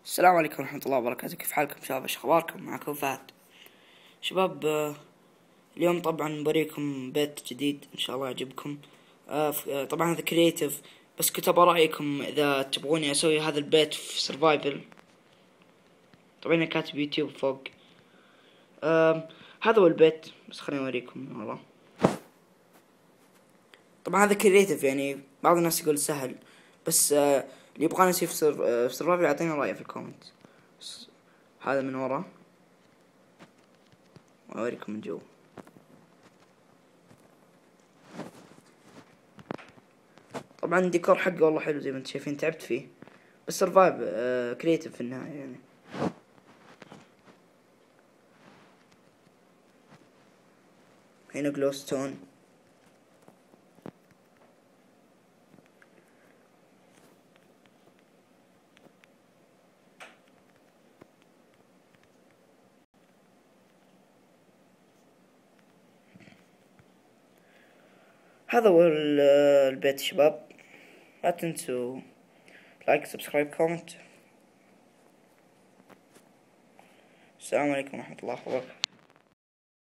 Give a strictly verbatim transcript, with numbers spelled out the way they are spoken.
السلام عليكم ورحمة الله وبركاته. كيف حالكم شباب؟ ايش اخباركم؟ معكم فهد. شباب، آه، اليوم طبعا بريكم بيت جديد ان شاء الله يعجبكم. آه، آه، طبعا هذا كرييتيف، بس كنت ابغى رايكم اذا تبغوني اسوي هذا البيت في سرفايفل. طبعا انا كاتب يوتيوب فوق. آه، هذا هو البيت، بس خليني اوريكم من ورا. طبعا هذا كرييتيف، يعني بعض الناس يقول سهل، بس آه، اللي يبغانا نسوي في سرفايفل يعطينا رايه في الكومنت. هذا من ورا، اوريكم من جوا. طبعا الديكور حقه والله حلو زي ما انتم شايفين، تعبت فيه بس سرفايف آه كرييتيف في النهاية يعني. هنا جلو ستون. هذا هو البيت شباب. لا تنسوا لايك سبسكرايب كومنت. السلام عليكم ورحمة الله وبركاته.